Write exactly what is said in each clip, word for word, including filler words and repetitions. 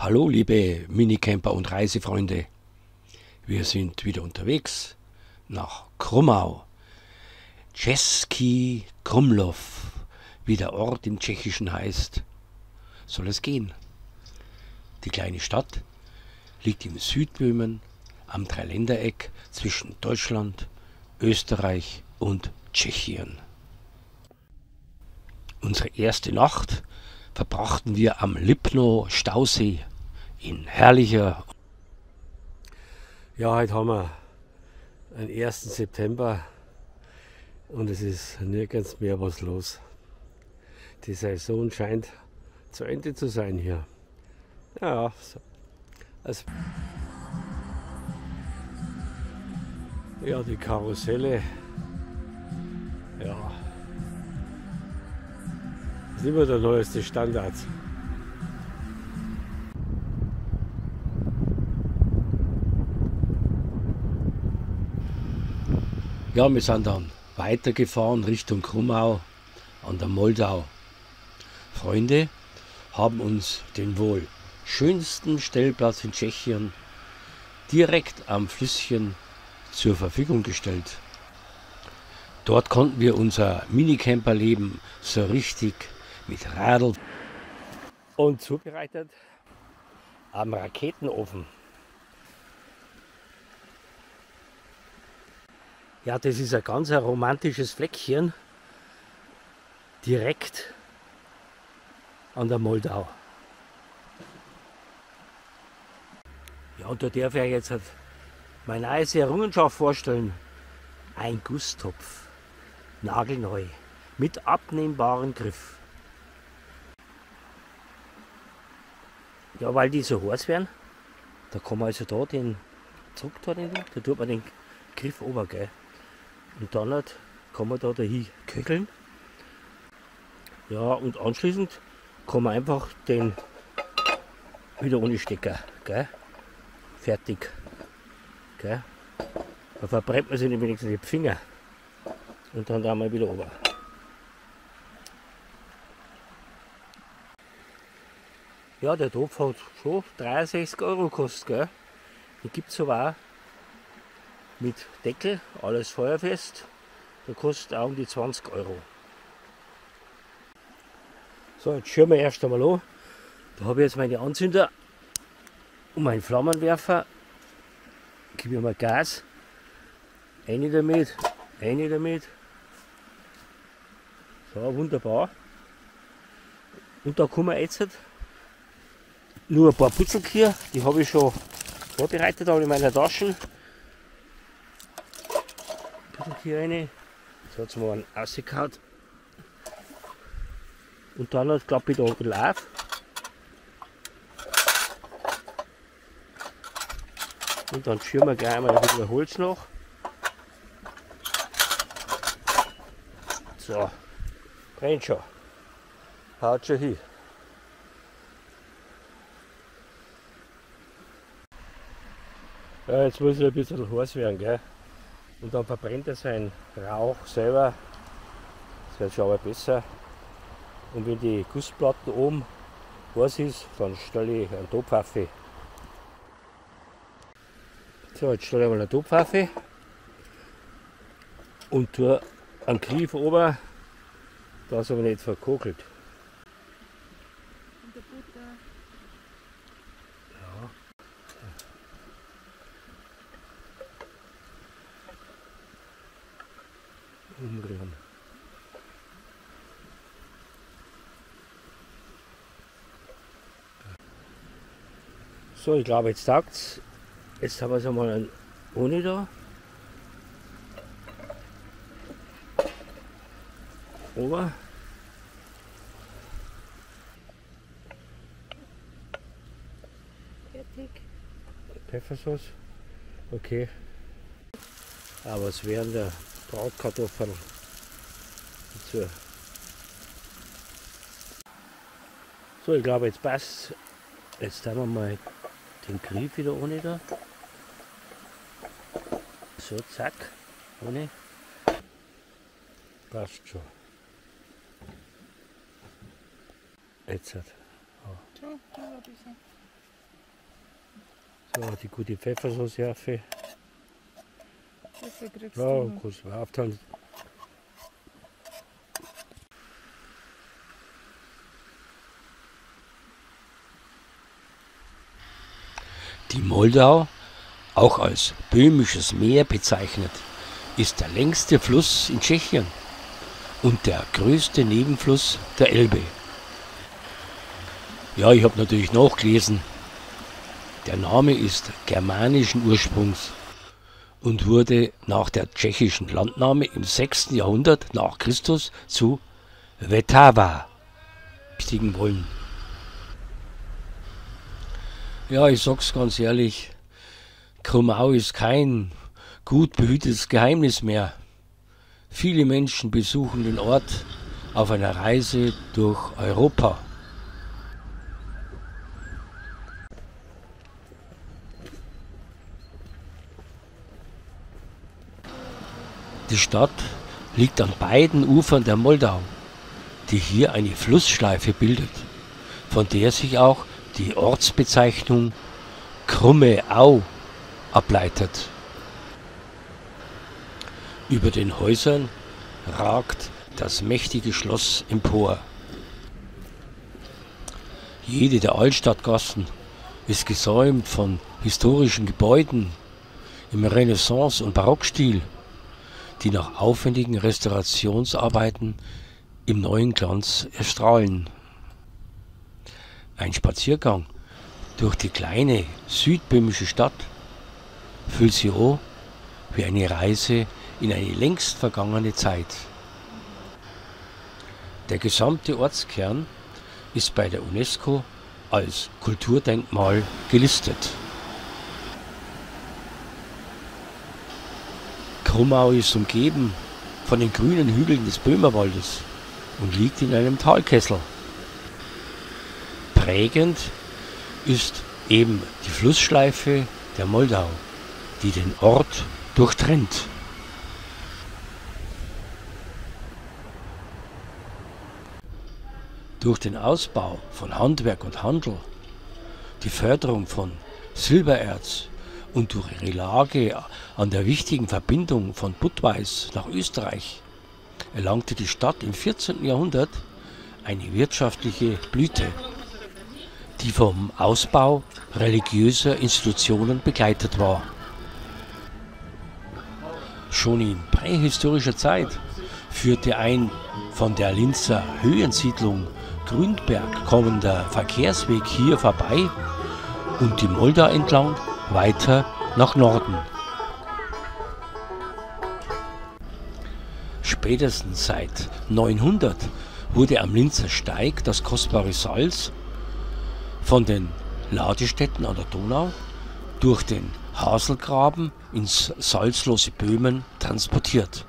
Hallo liebe Minicamper und Reisefreunde, wir sind wieder unterwegs nach Krummau, Český Krumlov, wie der Ort im Tschechischen heißt, soll es gehen. Die kleine Stadt liegt im Südböhmen am Dreiländereck zwischen Deutschland, Österreich und Tschechien. Unsere erste Nacht verbrachten wir am Lipno Stausee in herrlicher. Ja, heute haben wir den ersten September und es ist nirgends mehr was los. Die Saison scheint zu Ende zu sein hier. Ja, so. Also, ja, die Karusselle, ja, ist immer der neueste Standard. Ja, wir sind dann weitergefahren Richtung Krummau an der Moldau. Freunde haben uns den wohl schönsten Stellplatz in Tschechien direkt am Flüsschen zur Verfügung gestellt. Dort konnten wir unser Minicamperleben so richtig mit Radl Und zubereitet am Raketenofen. Ja, das ist ein ganz romantisches Fleckchen direkt an der Moldau. Ja, und da darf ich jetzt meine neue Errungenschaft vorstellen. Ein Gusstopf, nagelneu, mit abnehmbarem Griff. Ja, weil die so heiß werden, da kann man also da den Druck da, den, da tut man den Griff ober, gell. Und dann halt kann man da dahin köcheln. Ja, und anschließend kann man einfach den wieder ohne Stecker, gell. Fertig, gell. Da verbrennt man sich nämlich die Finger und dann da mal wieder ober. Ja, der Topf hat schon dreiundsechzig Euro gekostet, gell. Die gibt es aber auch mit Deckel, alles feuerfest. Der kostet auch um die zwanzig Euro. So, jetzt schauen wir erst einmal an. Da habe ich jetzt meine Anzünder und meinen Flammenwerfer. Gebe ich mal Gas. Eine damit, eine damit. So, wunderbar. Und da kommen wir jetzt nur ein paar Putzelkier, die habe ich schon vorbereitet, alle in meiner Taschen. Putzelkier rein. So, jetzt mal einen rausgehauen. Und dann klappe ich da ein bisschen auf. Und dann schirmen wir gleich einmal ein bisschen Holz nach. So, brennt schon. Haut schon hin. Ja, jetzt muss es ein bisschen heiß werden, gell? Und dann verbrennt er seinen Rauch selber. Das wird schon aber besser. Und wenn die Gussplatten oben heiß ist, dann stelle ich einen Topfaffe. So, jetzt stelle ich mal einen Topfaffe und tue einen Griff oben, dass er aber nicht verkokelt. Und der Butter. Ja. Umrühren. So, ich glaube, jetzt taugt es. Jetzt haben wir es einmal einen ohne da. Ober. Fertig. Pfeffersauce. Okay. Aber es wären der Bratkartoffeln dazu. So, ich glaube, jetzt passt. Jetzt haben wir mal den Griff wieder ohne da. So, zack, ohne. Passt schon. Jetzt hat. So, noch ein bisschen. So, die gute Pfeffersauce. Pfeffer kriegst Ja, du noch. kannst du aufteilen. Die Moldau, auch als Böhmisches Meer bezeichnet, ist der längste Fluss in Tschechien und der größte Nebenfluss der Elbe. Ja, ich habe natürlich nachgelesen. Der Name ist germanischen Ursprungs und wurde nach der tschechischen Landnahme im sechsten Jahrhundert nach Christus zu Vltava besichtigen wollen. Ja, ich sag's ganz ehrlich, Krummau ist kein gut behütetes Geheimnis mehr. Viele Menschen besuchen den Ort auf einer Reise durch Europa. Die Stadt liegt an beiden Ufern der Moldau, die hier eine Flussschleife bildet, von der sich auch die Ortsbezeichnung Krumme Au ableitet. Über den Häusern ragt das mächtige Schloss empor. Jede der Altstadtgassen ist gesäumt von historischen Gebäuden im Renaissance- und Barockstil, die nach aufwendigen Restaurationsarbeiten im neuen Glanz erstrahlen. Ein Spaziergang durch die kleine südböhmische Stadt fühlt sich an wie eine Reise in eine längst vergangene Zeit. Der gesamte Ortskern ist bei der UNESCO als Kulturdenkmal gelistet. Krummau ist umgeben von den grünen Hügeln des Böhmerwaldes und liegt in einem Talkessel. Prägend ist eben die Flussschleife der Moldau, die den Ort durchtrennt. Durch den Ausbau von Handwerk und Handel, die Förderung von Silbererz und durch ihre Lage an der wichtigen Verbindung von Budweis nach Österreich erlangte die Stadt im vierzehnten Jahrhundert eine wirtschaftliche Blüte, die vom Ausbau religiöser Institutionen begleitet war. Schon in prähistorischer Zeit führte ein von der Linzer Höhensiedlung Grünberg kommender Verkehrsweg hier vorbei und die Moldau entlang weiter nach Norden. Spätestens seit neunhundert wurde am Linzer Steig das kostbare Salz von den Ladestätten an der Donau durch den Haselgraben ins salzlose Böhmen transportiert.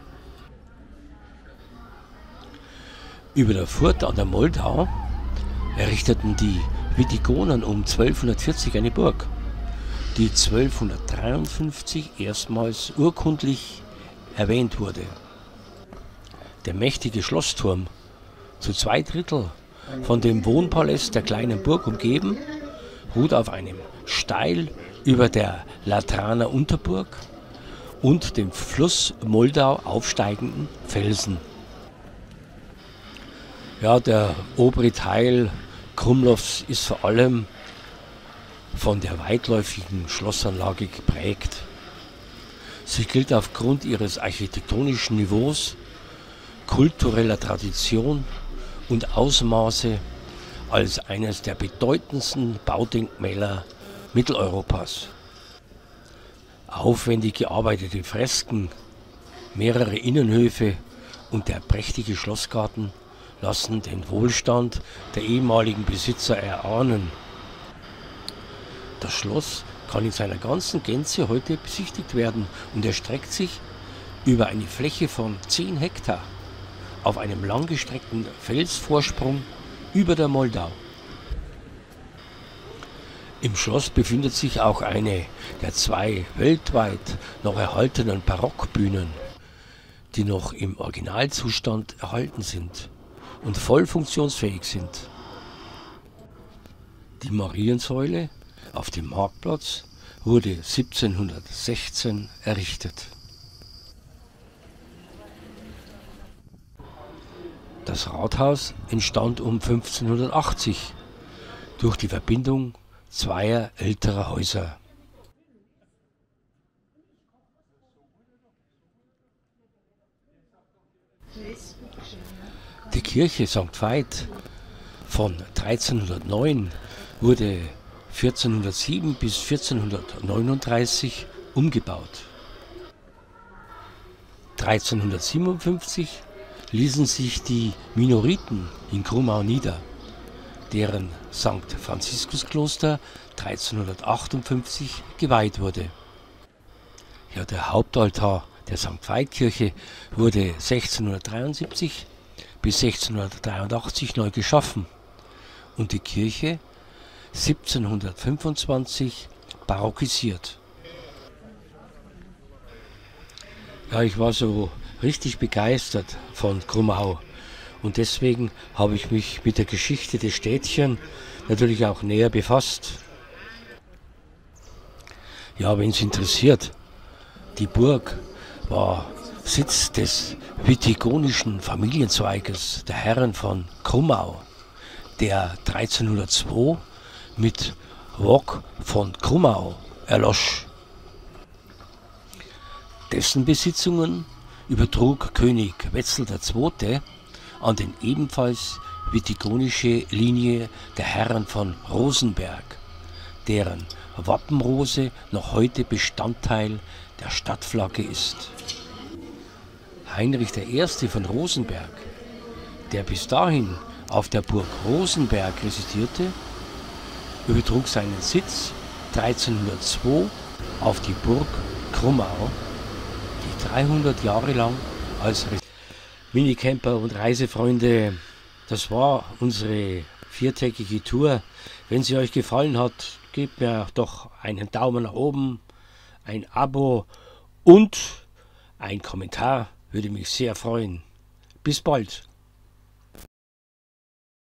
Über der Furt an der Moldau errichteten die Witigonen um zwölfhundertvierzig eine Burg, die zwölfhundertdreiundfünfzig erstmals urkundlich erwähnt wurde. Der mächtige Schlossturm, zu zwei Drittel von dem Wohnpalast der kleinen Burg umgeben, ruht auf einem steil über der Latraner Unterburg und dem Fluss Moldau aufsteigenden Felsen. Ja, der obere Teil Krumlows ist vor allem von der weitläufigen Schlossanlage geprägt. Sie gilt aufgrund ihres architektonischen Niveaus, kultureller Tradition und Ausmaße als eines der bedeutendsten Baudenkmäler Mitteleuropas. Aufwendig gearbeitete Fresken, mehrere Innenhöfe und der prächtige Schlossgarten lassen den Wohlstand der ehemaligen Besitzer erahnen. Das Schloss kann in seiner ganzen Gänze heute besichtigt werden und erstreckt sich über eine Fläche von zehn Hektar auf einem langgestreckten Felsvorsprung über der Moldau. Im Schloss befindet sich auch eine der zwei weltweit noch erhaltenen Barockbühnen, die noch im Originalzustand erhalten sind und voll funktionsfähig sind. Die Mariensäule auf dem Marktplatz wurde siebzehnhundertsechzehn errichtet. Das Rathaus entstand um fünfzehnhundertachtzig durch die Verbindung zweier älterer Häuser. Die Kirche Sankt Veit von dreizehnhundertneun wurde vierzehnhundertsieben bis vierzehnhundertneununddreißig umgebaut. dreizehnhundertsiebenundfünfzig ließen sich die Minoriten in Krummau nieder, deren Sankt Franziskuskloster dreizehnhundertachtundfünfzig geweiht wurde. Ja, der Hauptaltar der Sankt Veit-Kirche wurde sechzehnhundertdreiundsiebzig bis sechzehnhundertdreiundachtzig neu geschaffen und die Kirche siebzehnhundertfünfundzwanzig barockisiert. Ja, ich war so richtig begeistert von Krummau und deswegen habe ich mich mit der Geschichte des Städtchen natürlich auch näher befasst. Ja, wenn es interessiert, die Burg war Sitz des witigonischen Familienzweiges der Herren von Krummau, der dreizehnhundertzwei mit Wok von Krummau erlosch. Dessen Besitzungen übertrug König Wetzel der Zweite an den ebenfalls witigonische Linie der Herren von Rosenberg, deren Wappenrose noch heute Bestandteil der Stadtflagge ist. Heinrich der Erste von Rosenberg, der bis dahin auf der Burg Rosenberg residierte, übertrug seinen Sitz dreizehnhundertzwei auf die Burg Krummau, die dreihundert Jahre lang als Minicamper und Reisefreunde, das war unsere viertägige Tour. Wenn sie euch gefallen hat, gebt mir doch einen Daumen nach oben, ein Abo und ein Kommentar, würde mich sehr freuen. Bis bald!